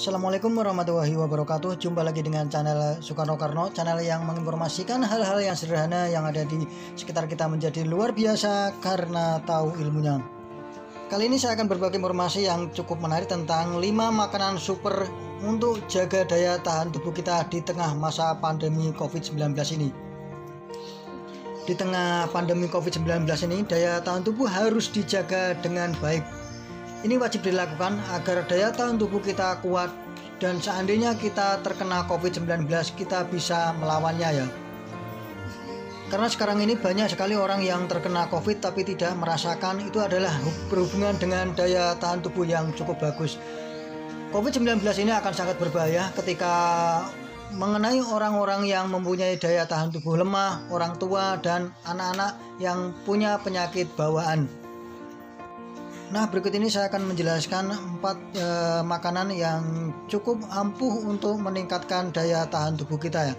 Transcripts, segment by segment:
Assalamualaikum warahmatullahi wabarakatuh. Jumpa lagi dengan channel Sukarno Karno, channel yang menginformasikan hal-hal yang sederhana yang ada di sekitar kita menjadi luar biasa karena tahu ilmunya. Kali ini saya akan berbagi informasi yang cukup menarik tentang 5 makanan super untuk jaga daya tahan tubuh kita di tengah masa pandemi COVID-19 ini. Di tengah pandemi COVID-19 ini, daya tahan tubuh harus dijaga dengan baik. Ini wajib dilakukan agar daya tahan tubuh kita kuat dan seandainya kita terkena COVID-19 kita bisa melawannya ya. Karena sekarang ini banyak sekali orang yang terkena COVID tapi tidak merasakan itu adalah berhubungan dengan daya tahan tubuh yang cukup bagus. COVID-19 ini akan sangat berbahaya ketika mengenai orang-orang yang mempunyai daya tahan tubuh lemah, orang tua dan anak-anak yang punya penyakit bawaan. Nah, berikut ini saya akan menjelaskan 4 makanan yang cukup ampuh untuk meningkatkan daya tahan tubuh kita ya.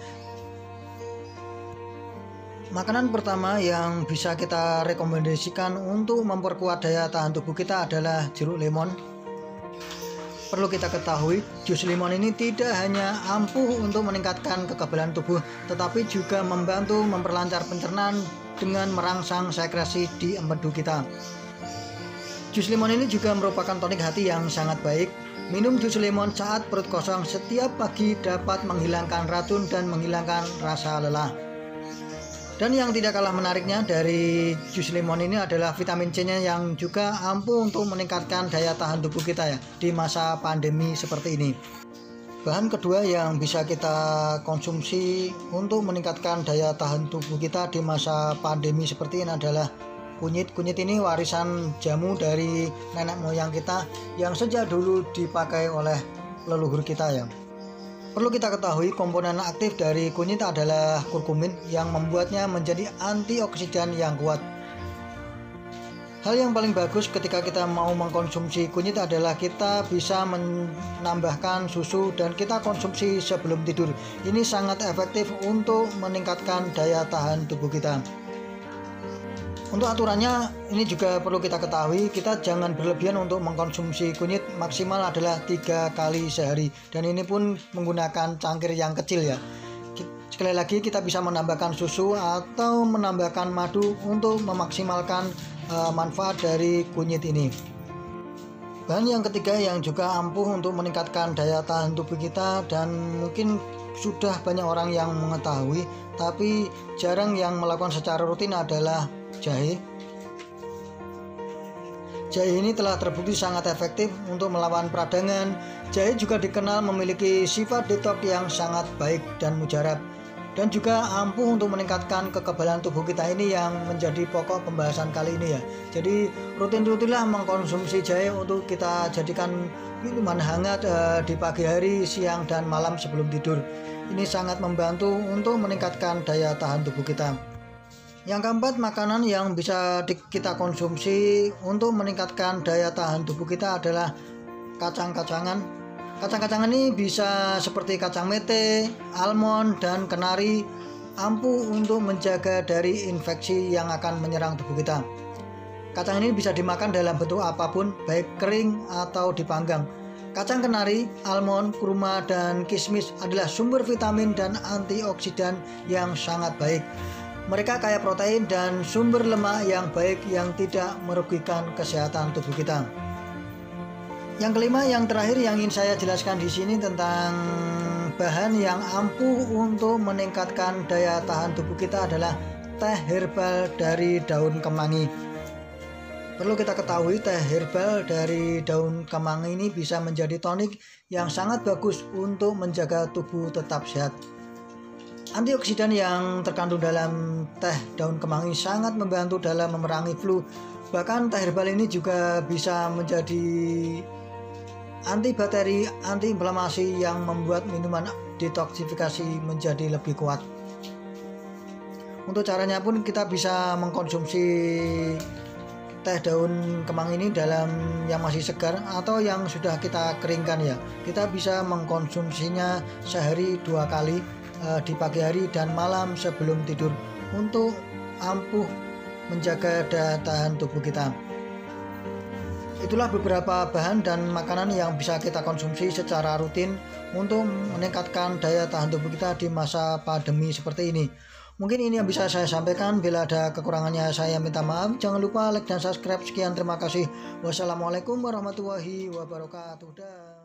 Makanan pertama yang bisa kita rekomendasikan untuk memperkuat daya tahan tubuh kita adalah jeruk lemon. Perlu kita ketahui, jus limon ini tidak hanya ampuh untuk meningkatkan kekebalan tubuh, tetapi juga membantu memperlancar pencernaan dengan merangsang sekresi di empedu kita. Jus limon ini juga merupakan tonik hati yang sangat baik. Minum jus limon saat perut kosong setiap pagi dapat menghilangkan racun dan menghilangkan rasa lelah. Dan yang tidak kalah menariknya dari jus limon ini adalah vitamin C-nya yang juga ampuh untuk meningkatkan daya tahan tubuh kita ya di masa pandemi seperti ini. Bahan kedua yang bisa kita konsumsi untuk meningkatkan daya tahan tubuh kita di masa pandemi seperti ini adalah kunyit. Kunyit ini warisan jamu dari nenek moyang kita yang sejak dulu dipakai oleh leluhur kita ya. Perlu kita ketahui komponen aktif dari kunyit adalah kurkumin yang membuatnya menjadi antioksidan yang kuat. Hal yang paling bagus ketika kita mau mengkonsumsi kunyit adalah kita bisa menambahkan susu dan kita konsumsi sebelum tidur. Ini sangat efektif untuk meningkatkan daya tahan tubuh kita. Untuk aturannya ini juga perlu kita ketahui, kita jangan berlebihan untuk mengkonsumsi kunyit, maksimal adalah 3 kali sehari dan ini pun menggunakan cangkir yang kecil ya. Sekali lagi kita bisa menambahkan susu atau menambahkan madu untuk memaksimalkan manfaat dari kunyit ini. Bahan yang ketiga yang juga ampuh untuk meningkatkan daya tahan tubuh kita dan mungkin sudah banyak orang yang mengetahui tapi jarang yang melakukan secara rutin adalah jahe. Jahe ini telah terbukti sangat efektif untuk melawan peradangan. Jahe juga dikenal memiliki sifat detoks yang sangat baik dan mujarab dan juga ampuh untuk meningkatkan kekebalan tubuh kita ini yang menjadi pokok pembahasan kali ini ya. Jadi rutin-rutinlah mengkonsumsi jahe untuk kita jadikan minuman hangat di pagi hari, siang dan malam sebelum tidur. Ini sangat membantu untuk meningkatkan daya tahan tubuh kita. Yang keempat, makanan yang bisa kita konsumsi untuk meningkatkan daya tahan tubuh kita adalah kacang-kacangan. Kacang-kacangan ini bisa seperti kacang mete, almond, dan kenari, ampuh untuk menjaga dari infeksi yang akan menyerang tubuh kita. Kacang ini bisa dimakan dalam bentuk apapun, baik kering atau dipanggang. Kacang kenari, almond, kurma, dan kismis adalah sumber vitamin dan antioksidan yang sangat baik. Mereka kaya protein dan sumber lemak yang baik yang tidak merugikan kesehatan tubuh kita. Yang kelima, yang terakhir yang ingin saya jelaskan di sini tentang bahan yang ampuh untuk meningkatkan daya tahan tubuh kita adalah teh herbal dari daun kemangi. Perlu kita ketahui teh herbal dari daun kemangi ini bisa menjadi tonik yang sangat bagus untuk menjaga tubuh tetap sehat. Antioksidan yang terkandung dalam teh daun kemangi sangat membantu dalam memerangi flu. Bahkan teh herbal ini juga bisa menjadi antibakteri, antiinflamasi yang membuat minuman detoksifikasi menjadi lebih kuat. Untuk caranya pun kita bisa mengkonsumsi teh daun kemangi ini dalam yang masih segar atau yang sudah kita keringkan ya. Kita bisa mengkonsumsinya sehari 2 kali di pagi hari dan malam sebelum tidur untuk ampuh menjaga daya tahan tubuh kita. Itulah beberapa bahan dan makanan yang bisa kita konsumsi secara rutin untuk meningkatkan daya tahan tubuh kita di masa pandemi seperti ini. Mungkin ini yang bisa saya sampaikan. Bila ada kekurangannya saya minta maaf. Jangan lupa like dan subscribe. Sekian, terima kasih. Wassalamualaikum warahmatullahi wabarakatuh.